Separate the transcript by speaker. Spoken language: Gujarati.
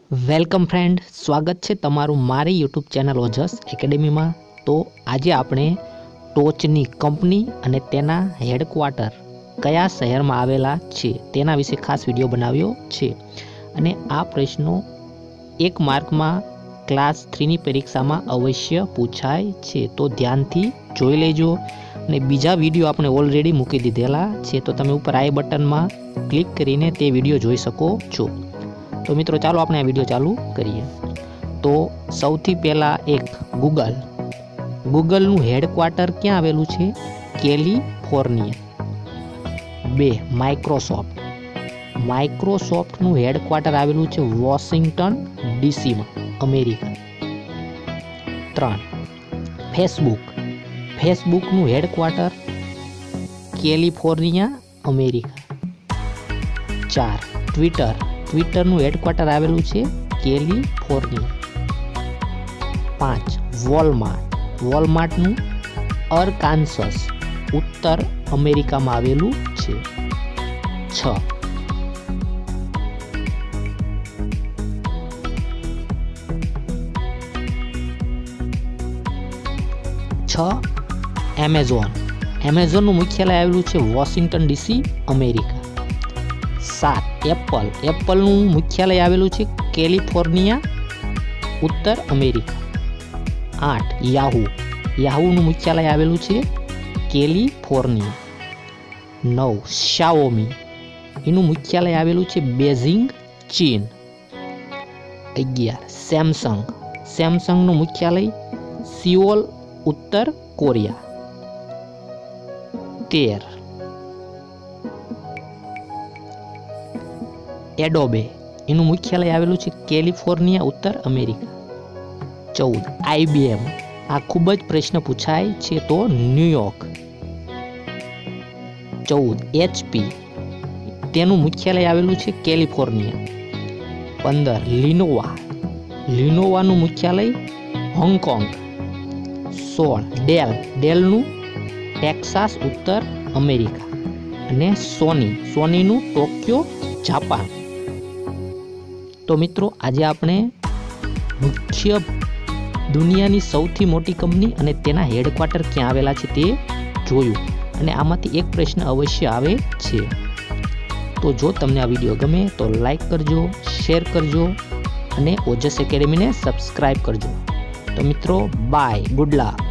Speaker 1: વેલકમ ફ્રેન્ડ, સ્વાગત છે તમારું મારી યુટ્યુબ ચેનલ ઓજસ એકેડેમીમાં। તો આજે આપણે ટોચની કંપની અને તેના હેડક્વાર્ટર કયા શહેરમાં આવેલા છે તેના વિશે ખાસ વિડીયો બનાવ્યો છે। અને આ પ્રશ્નો 1 માર્કમાં ક્લાસ 3ની પરીક્ષામાં અવશ્ય પૂછાય છે, તો ધ્યાનથી જોઈ લેજો। અને બીજા વિડીયો આપણે ઓલરેડી મૂકી દીધેલા છે, તો તમે ઉપર આઈ બટનમાં ક્લિક કરીને તે વિડીયો જોઈ શકો છો। તો મિત્રો ચાલો આપણે આ વિડીયો ચાલુ કરીએ। તો સૌથી પહેલાં એક ગૂગલનું હેડક્વાર્ટર ક્યાં આવેલું છે? કેલિફોર્નિયા। 2 માઇક્રોસોફ્ટનું હેડક્વાર્ટર આવેલું છે વોશિંગ્ટન ડીસીમાં, અમેરિકા। 3 ફેસબુકનું હેડક્વાર્ટર કેલિફોર્નિયા, અમેરિકા। 4 ટ્વિટરનું હેડક્વાર્ટર આવેલું છે કેલિફોર્નિયા। 5 વોલમાર્ટનું અરકાન્સસ, ઉત્તર અમેરિકામાં આવેલું છે। 6 એમેઝોનનું મુખ્યાલય આવેલું છે વોશિંગ્ટન ડીસી, અમેરિકા। 7 એપલનું મુખ્યાલય આવેલું છે કેલિફોર્નિયા, ઉત્તર અમેરિકા। 8 યાહૂનું મુખ્યાલય આવેલું છે કેલિફોર્નિયા। 9 શાઓમી, એનું મુખ્યાલય આવેલું છે બેઇજિંગ, ચીન। 11 સેમસંગનું મુખ્યાલય સિઓલ, ઉત્તર કોરિયા। 13 એડોબે, એનું મુખ્યાલય આવેલું છે કેલિફોર્નિયા, ઉત્તર અમેરિકા। 14 IBM, આ ખૂબ જ પ્રશ્ન પૂછાય છે, તો ન્યુયોર્ક। 14 HP, તેનું મુખ્યાલય આવેલું છે કેલિફોર્નિયા। 15 લિનોવાનું મુખ્યાલય હોંગકોંગ। 16 ડેલનું ટેક્સાસ, ઉત્તર અમેરિકા। અને સોનીનું ટોક્યો, જાપાન। તો મિત્રો આજે આપણે મુખ્ય દુનિયાની સૌથી મોટી કંપની અને તેના હેડક્વાર્ટર ક્યાં આવેલા છે તે જોયું, અને આમાંથી એક પ્રશ્ન અવશ્ય આવે છે। તો જો તમને આ વિડીયો ગમે તો લાઈક કરજો, શેર કરજો અને ઓજસ એકેડેમીને સબસ્ક્રાઈબ કરજો। તો મિત્રો બાય, ગુડ લક।